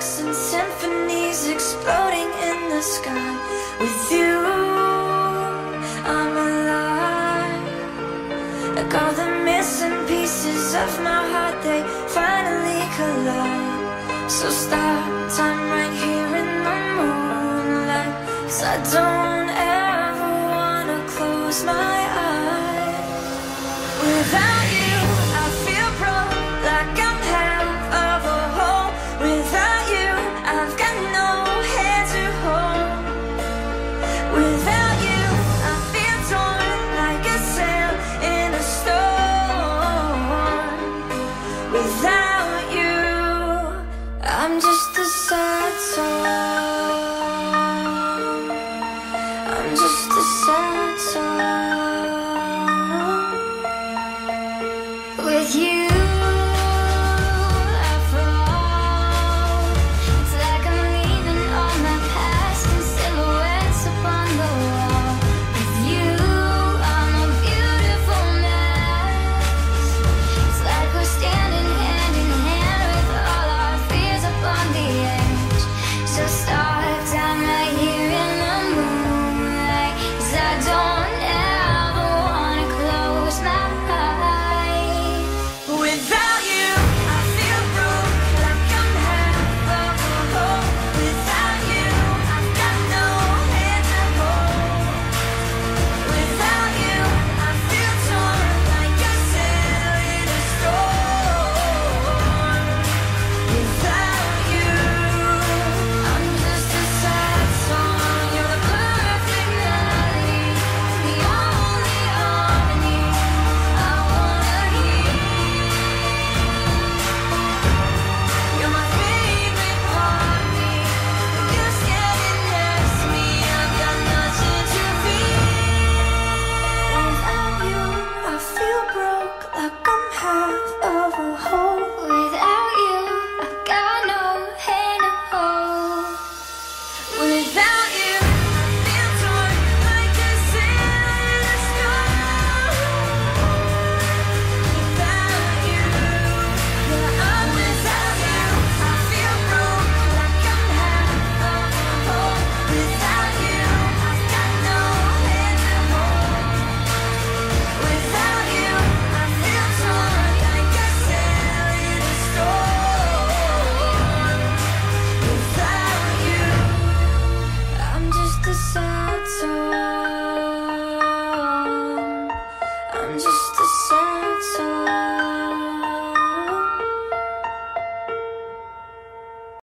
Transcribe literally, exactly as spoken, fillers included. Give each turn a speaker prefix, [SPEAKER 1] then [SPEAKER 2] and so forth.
[SPEAKER 1] fireworks and symphonies exploding in the sky. With you, I'm alive. Like all the missing pieces of my heart, they finally collide. So stop time right here in the moonlight, 'cause I don't ever wanna close my eyes. Without you, I feel broke, like I'm half of a whole. Without you, I've got no hand to hold. Without you, I feel torn, like a sail in a storm. Without you, I'm just a sad song. I'm just a sad song. With you, I fall. It's like I'm leaving all my past and silhouettes upon the wall. With you, I'm a beautiful mess. It's like we're standing hand in hand with all our fears upon the edge. So start time right here in the moonlight, 'cause I don't ever wanna close my eyes. Without you, I feel broke, like I'm half of a whole. Without you, I've got no hand to hold. Without you, I feel torn, like a sail in a storm. Without you, I'm just a sad song. You're the perfect melody, the only harmony I wanna hear. You're my favorite part of me. You're standing next to me. I've got nothing to fear. Without you, I feel broke, like I'm half of a whole.